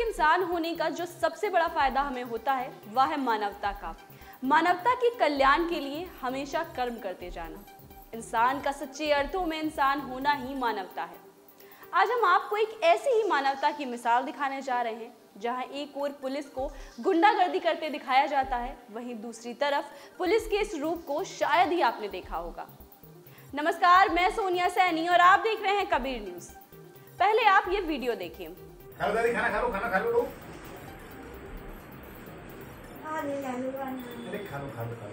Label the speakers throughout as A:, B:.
A: इंसान होने का जो सबसे बड़ा फायदा हमें होता है वह है मानवता का। मानवता के कल्याण के लिए हमेशा कर्म करते जाना। इंसान का सच्चे अर्थों में इंसान होना ही मानवता है। आज हम आपको एक ऐसी ही मानवता की मिसाल दिखाने जा रहे हैं जहां एक ओर पुलिस को गुंडागर्दी करते दिखाया जाता है, वहीं दूसरी तरफ पुलिस के इस रूप को शायद ही आपने देखा होगा। नमस्कार, मैं सोनिया सैनी और आप देख रहे हैं कबीर न्यूज। पहले आप ये वीडियो देखिए।
B: खाना खा लो, खाना खा लो। अरे खा लो।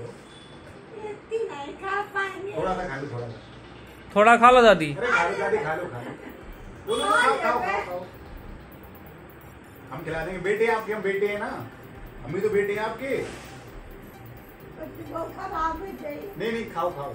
C: नहीं खा पाएंगे।
B: थोड़ा सा खा लो, थोड़ा सा।
D: थोड़ा खा लो दादी।
B: अरे खा लो दादी, खा लो। बोलो खाओ। हम खिला देंगे। बेटे आपके, हम बेटे हैं ना, हम भी तो बेटे हैं आपके। नहीं खाओ।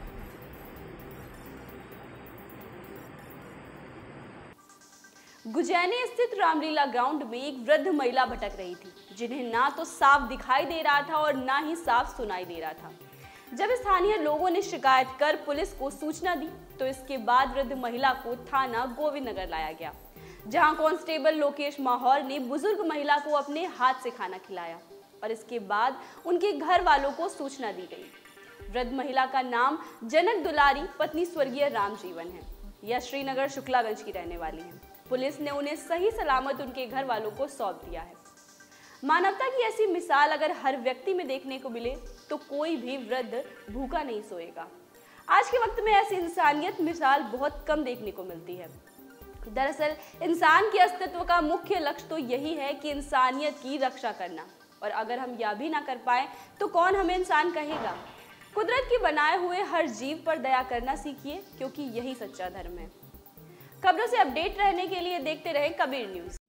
A: गुजैनी स्थित रामलीला ग्राउंड में एक वृद्ध महिला भटक रही थी, जिन्हें ना तो साफ दिखाई दे रहा था और ना ही साफ सुनाई दे रहा था। जब स्थानीय लोगों ने शिकायत कर पुलिस को सूचना दी तो इसके बाद वृद्ध महिला को थाना गोविंद नगर लाया गया, जहां कांस्टेबल लोकेश माहौर ने बुजुर्ग महिला को अपने हाथ से खाना खिलाया और इसके बाद उनके घर वालों को सूचना दी गई। वृद्ध महिला का नाम जनक दुलारी पत्नी स्वर्गीय रामजीवन है। यह श्रीनगर शुक्लागंज की रहने वाली है। पुलिस ने उन्हें सही सलामत उनके घर वालों को सौंप दिया है। मानवता की ऐसी मिसाल अगर हर व्यक्ति में देखने को मिले तो कोई भी वृद्ध भूखा नहीं सोएगा। आज के वक्त में ऐसी इंसानियत मिसाल बहुत कम देखने को मिलती है। दरअसल इंसान के अस्तित्व का मुख्य लक्ष्य तो यही है कि इंसानियत की रक्षा करना, और अगर हम यह भी ना कर पाए तो कौन हमें इंसान कहेगा। कुदरत के बनाए हुए हर जीव पर दया करना सीखिए, क्योंकि यही सच्चा धर्म है। खबरों से अपडेट रहने के लिए देखते रहें कबीर न्यूज।